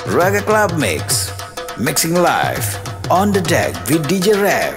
Reggae Club Mix, mixing live on the deck with DJ Rev.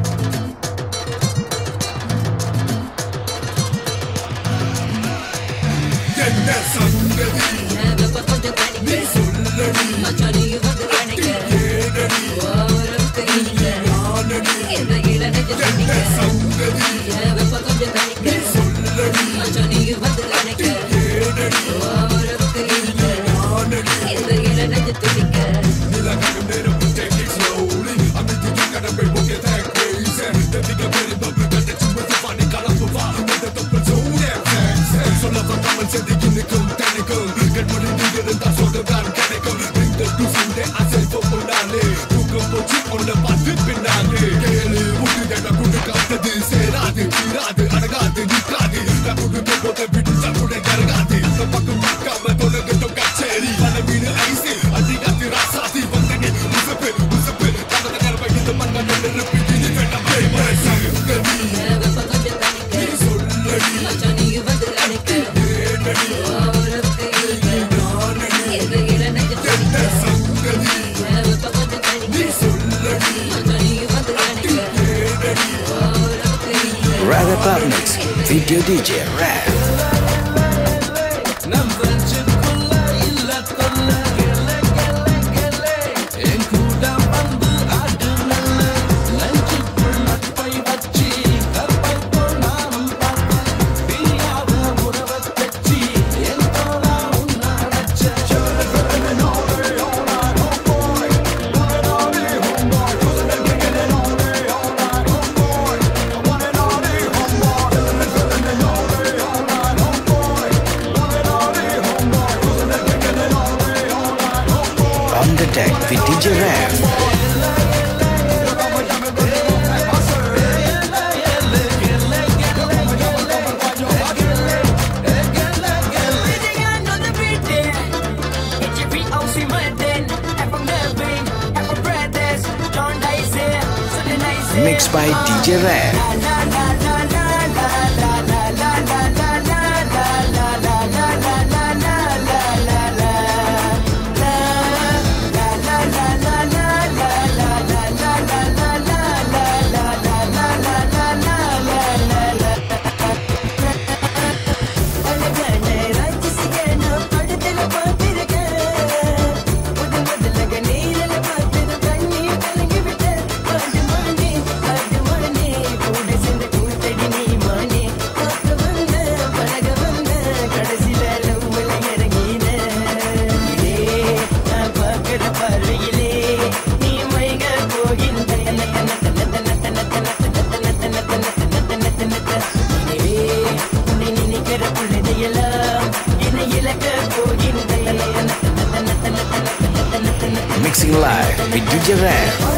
Reggae Club Mix, video DJ Rev. On the deck with DJ Rev. Mixed by DJ Rev. Mixing live with DJ Rev.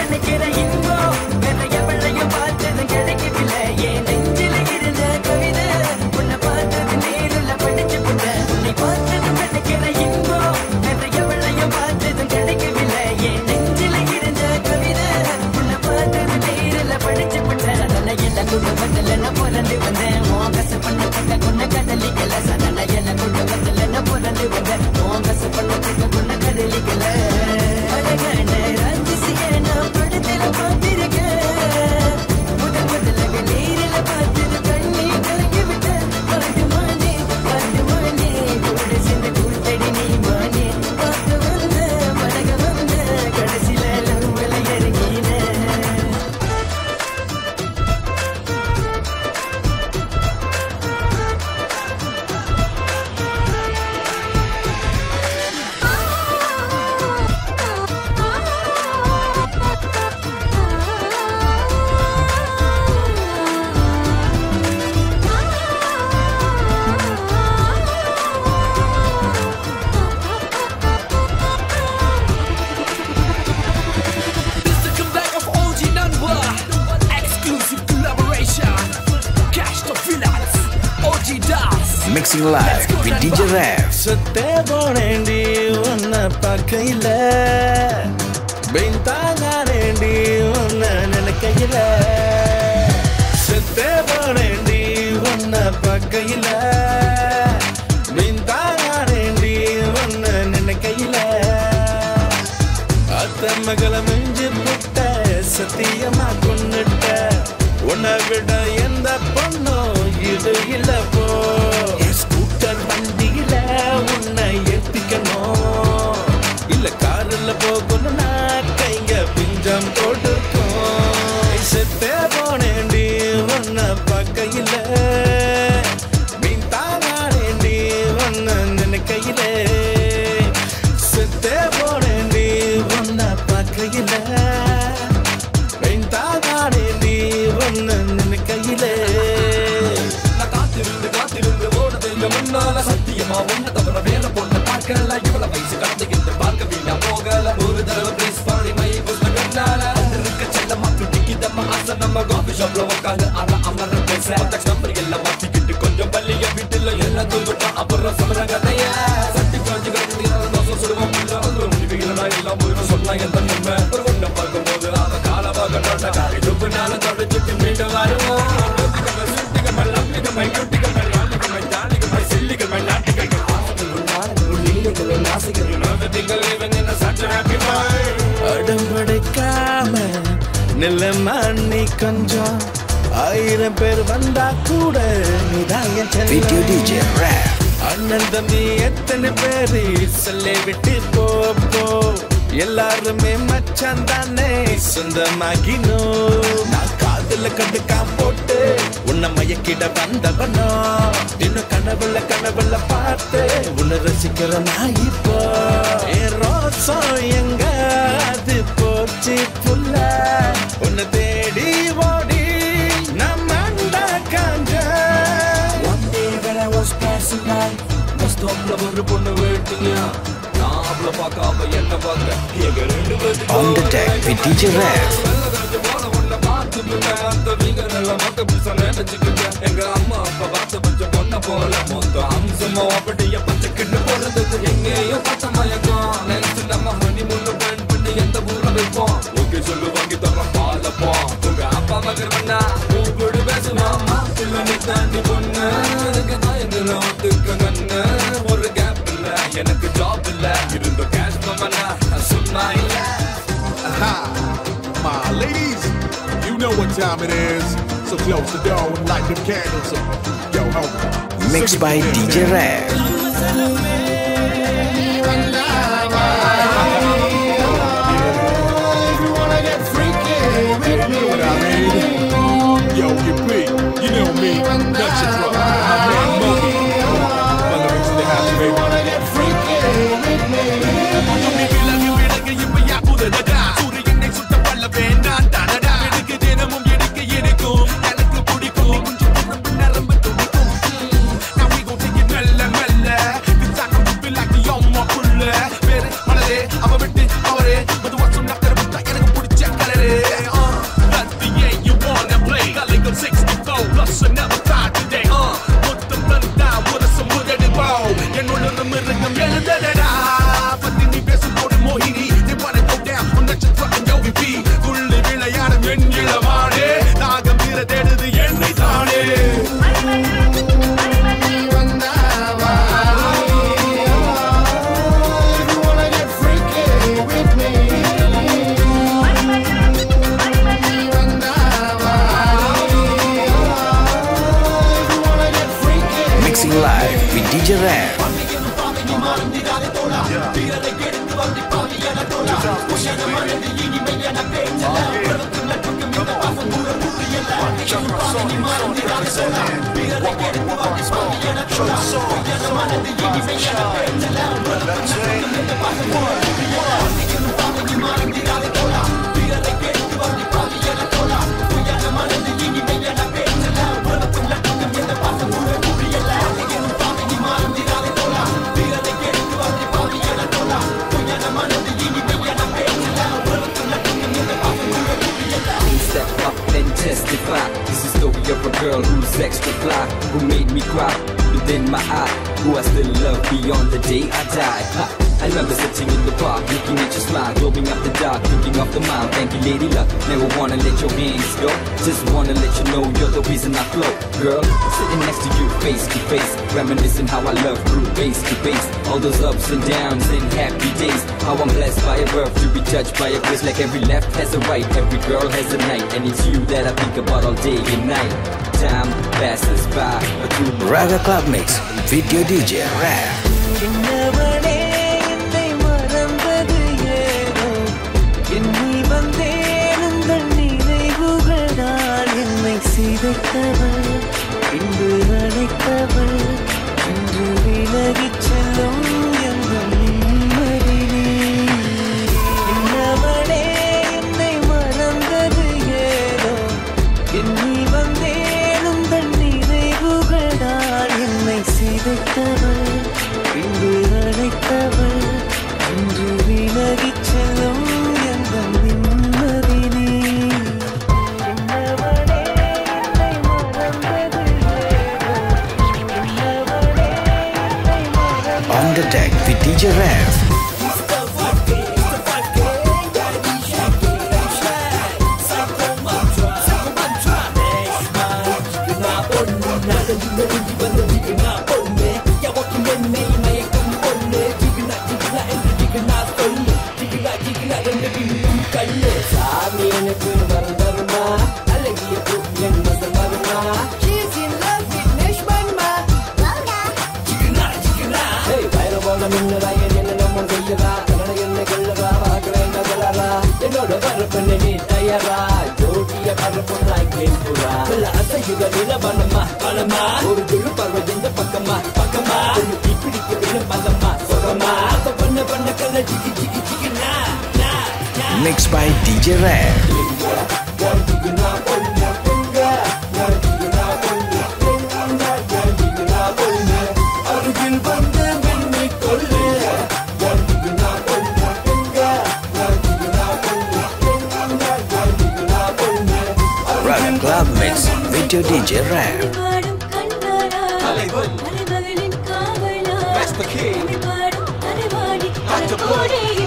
Mixing live with DJ Rev. Sette bonendi unna pakkaila, bintananendi unna nenakkaila. Sette bonendi unna pakkaila, bintananendi unna nenakkaila. மகளை மிஞ்சி புட்ட சத்தியமா கொன்னுட்ட உன்னை விட எந்த பொண்ணும் இது இல்ல போ ஸ்கூட்டர் வண்டியில உன்னை ஏத்திக்கணும் இல்ல காரில் போகணும்னா கைங்க பிஞ்சம் கொடுக்கும் செத்தே போனேண்டி உன்னை பார்க்கையில மீன் தானேண்டி உன்னை நினைக்கையில செத்தே போனேண்டி உன்னை பார்க்கையில மீன் தானேண்டி உன்னை நினைக்கையில காத்திருந்து ஓடுது முன்னால சத்தியமா ஒண்ணு தவிர வேற பொண்ணு பார்க்கல இவ்வளவு வயசு கடந்துகிட்டு பார்க்க வீணா போகல ஒரு தடவை ப்ளீஸ் பாடி மை புஸ்தகனால இருக்க செல்லமா துடிக்கிதம்மா ஆசை நம்ம காஃபி ஷாப்ல உட்காந்து அமர பேச நம்பர் எல்லாம் மாத்திக்கிட்டு கொஞ்சம் பள்ளிய வீட்டுல எல்லாம் தூங்கிட்டா அப்புறம் சொல்ற கதைய சட்டி காஞ்சி கட்டி தோசை சுடுவோம் முடிவுகளா எல்லாம் போயிடும் சொன்னா எந்த நன்மை ஒரு ஒண்ணு பார்க்கும்போது அவ காலமாக நோட்டக்காரி துப்புனால தொடச்சிட்டு மீண்டும் வருவோம் அடம்படைக்காம நிலமா நீ கொஞ்சம் 1000 பேர் வந்தா கூட Video DJ Rap. அண்ணன் தம்பி எத்தனை பேரு சொல்லை விட்டு போ எல்லாருமே மச்சான் தானே சொந்தமாகினோ நான் காதுல கண்டுக்கா போட்டு உன்னை மயக்கிட வந்தவனோ இன்னும் கனவுல பார்த்து உன்னை ரசிக்கிற நான் இப்போ என் ரோசம் எங்க அது போச்சு புல்ல உன்னை தேடி ஓடி நம்ம காஞ்ச One day when I was passing by bus stopல ஒரு பொண்ணு வெயிட்டிங்க நான் அவள பார்க்காம என்ன பார்க்க எங்க ரெண்டு பேரும் On the deck with DJ Rap. எங்க அம்மா அப்பா பார்த்து வச்ச பொண்ண போல மொத்தம் அம்சமா அப்படியே பச்சைக்கிட்டு போறது எங்கேயோ பச்சை மயக்கம் நினைச்சு நம்ம மணி முன்னு பிளான் பண்ணி எந்த ஊர்ல வைப்போம் ஓகே சொல்லு வாங்கி தரோம் பாலப்போம் உங்க அப்பா மகர் பண்ணா கூப்பிடு பேசுவாமா பிள்ளை தாண்டி பொண்ணு அதுக்கு தான் எங்களை ஒத்துக்க கண்ணு ஒரு கேப் இல்ல எனக்கு ஜாப் இல்ல இருந்த கேஷ் பண்ணா சொன்னா இல்ல My ladies, you know what time it is. So close the door and light them candles up. Yo, homie. Mixed by DJ Rap. If you wanna get freaky with me, what I mean? Yo, you big, you know me. Dutch it from my man Moby. My lyrics in the house, baby. Wanna get freaky with me? Mixing live with DJ Rap. Step up and testify. This is the story of a girl who's extra fly, who made me cry. within my eye, who I still love beyond the day I die. I remember sitting in the park, looking at your smile, glowing up the dark, thinking of the mile. Thank you, lady luck. Never wanna let your hands go. Just wanna let you know you're the reason I flow. Girl, sitting next to you, face to face, reminiscing how I love grew base to base. All those ups and downs and happy days. How I'm blessed by a birth to be touched by a grace. Like every left has a right, every girl has a night, and it's you that I think about all day and night. Time passes by, but you Raga Club Mix with your DJ Rev. On the deck with DJ Rev. Mixed by DJ Rev. Raga Club Mix with your DJ Rev. That's the king. That's the boy.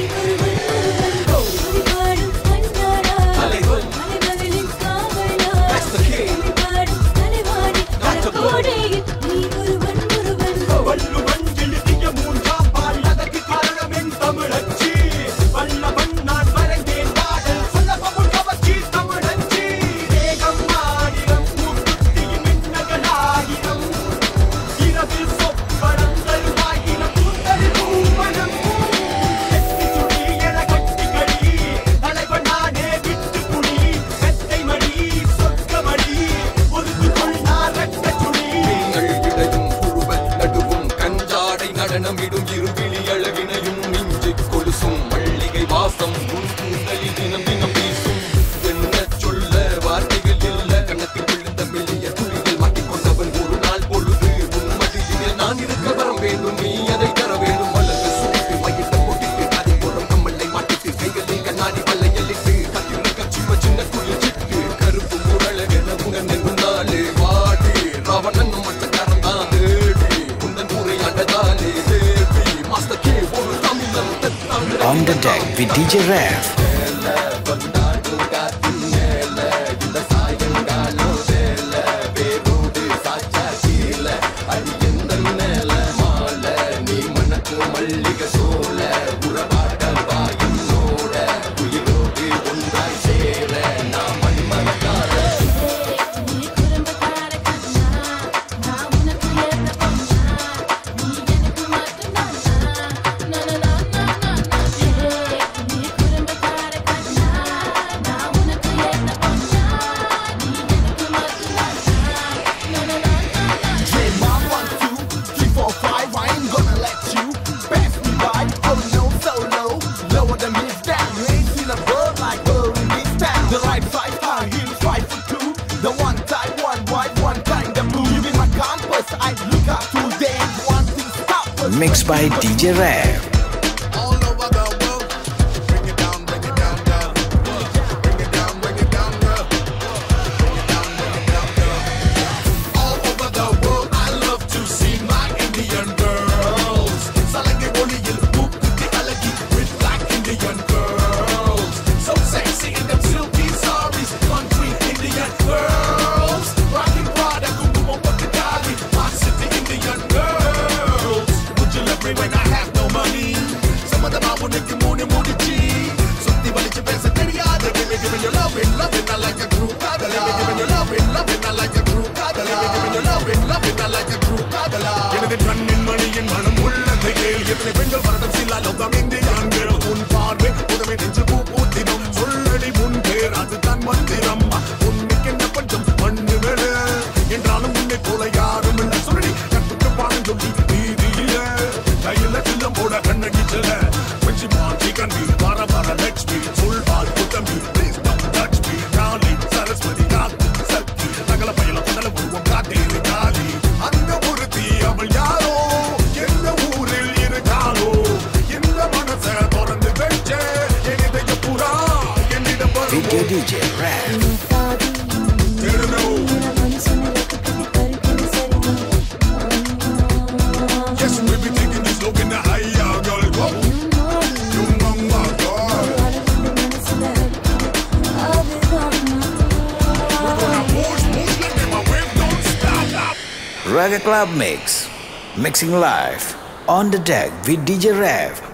On the deck with DJ Rev. Mixed by DJ Rev. All over the world, I love to எத்தனை பெண்கள் வரட்டும் சில்லா லோகம் இந்தியான் girl. உன் பார்வை புதுமை நெஞ்சு பூ பூத்திடும் சொல்லடி முன் பேர் அது தன் மந்திரம் உன்னைக்கென்ன பஞ்சம் மண்ணு மேல என்றாலும் உன்னை போல யாரும் இல்லை சொல்லி கட்டுக்கு பாடம் சொல்லி நீதியில கையில சில்லம் போட கண்ணகி செல்ல கொஞ்சி மாற்றி கண்டி வர வர Lakshmi சொல்வாள் புத்தம்பி please don't touch me காலி சரஸ்வதி காத்து சக்தி சகல பயல பதல உருவம் காட்டேரி காலி அந்த ஒருத்தி அவள் யாரோ எந்த ஊரில் இருக்காளோ எந்த மனச திறந்து வச்ச என்னிடைய புறா என்னிடம் Video DJ Rev. Yes, we be taking this look in the higher girl. Whoa. You mama girl. We're gonna push like them, my wave don't stop. Reggae Club Mix. Mixing live on the deck with DJ Rev.